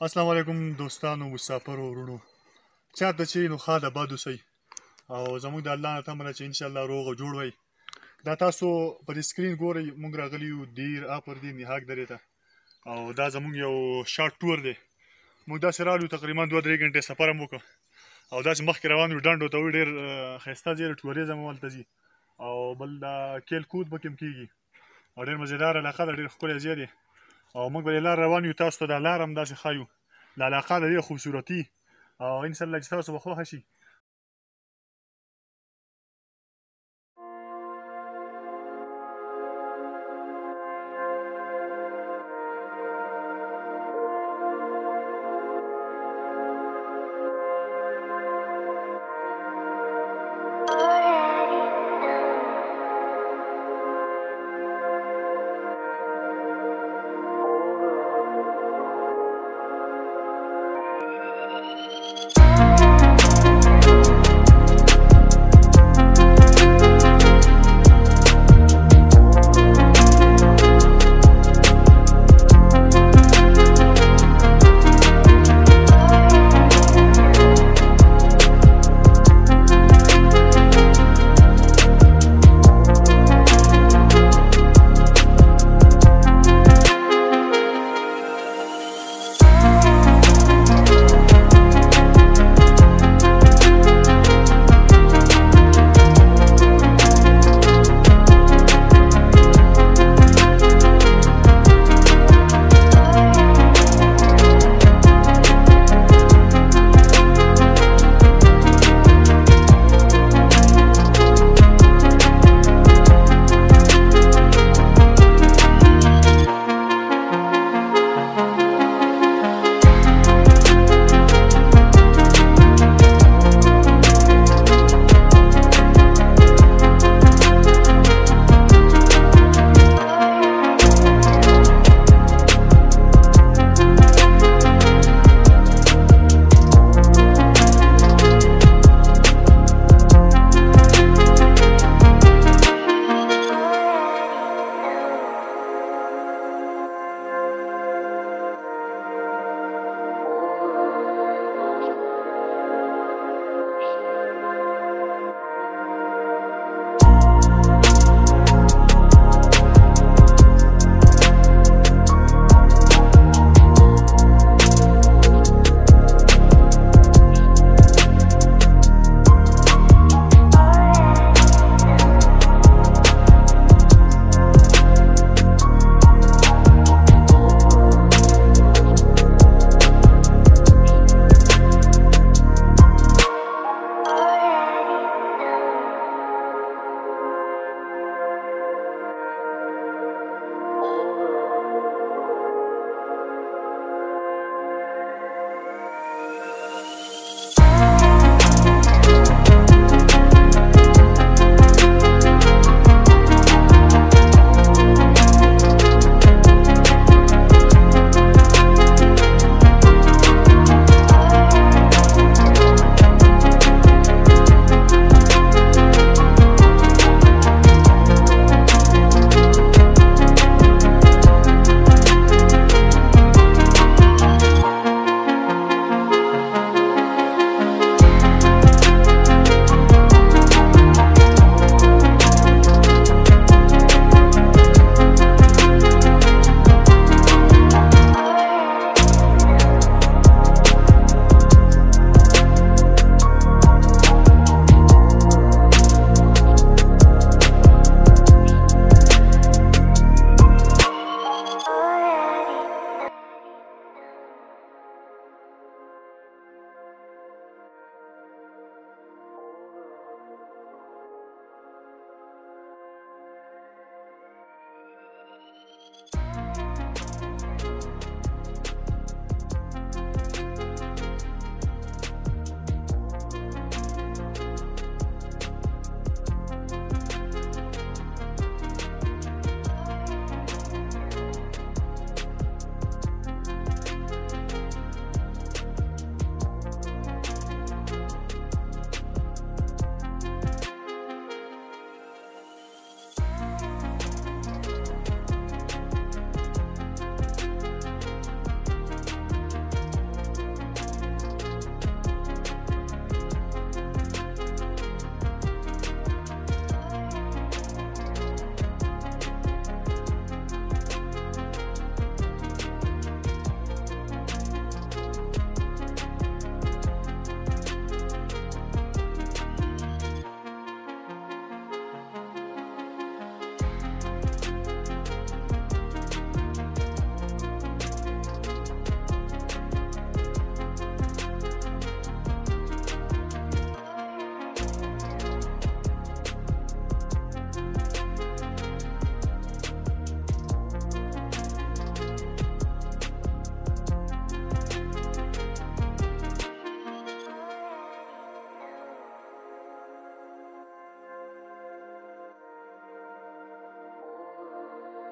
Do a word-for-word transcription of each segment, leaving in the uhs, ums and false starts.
السلام علیکم دوستانو مسافرو ورونو چاته چې نو ښه د باد اوسئ او زموږ د الله نه تمه ده چې انشاءالله روغ او جوړ وئ. دا تاسو په دې سکرین ګورئ موږ راغلي یو دیر اپر دیر نهاک درې ته او دا زموږ یو شارټ ټور دی. موږ داسې راغلو تقریبا دوه درې غنټې سفر هم وکړو او داسې مخکې روان یو ډنډو ته ډېر ښایسته ځای دی، ټوریزم هم هلته ځي او بل دا کیل کود پکې هم کېږي او ډېر مزېدار علاقه ده، ډېر ښکلی ځای دی او موږ به دې لار روان یو. تاسو ته دا لار هم داسې ښایو، دا علاقه د ډېره خوبصورتي او انشاءالله چې تاسو به خوښه شي.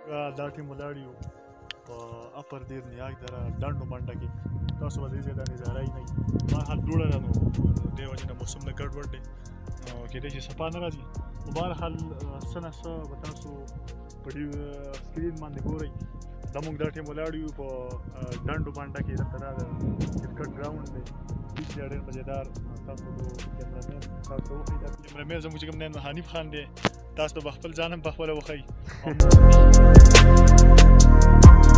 دا ټیم ولاړ یو په اپر دیر نیاک دره ډانډو بانډه کې. تاسو به دې ځای ته نظاره یې نه وي. بهرحال دوړه ده نو دې وجې نه موسم نه ګډوډ دی نو کېدای شي صفا نه راځي. نو بهرحال څه نه څه به تاسو په دې سکرین باندې ګورئ. دا موږ دا ټیم ولاړ یو په ډانډو بانډه کې. دلته دا د کرکټ ګراونډ دی، بیچ دی ډېر مزېدار. تاسو د کیمرامین تاسو ته وښایي. دا کیمرامین زموږ چې کوم دی نو حنیف خان دی. تاسو به خپل ځان هم په خپله وښایي.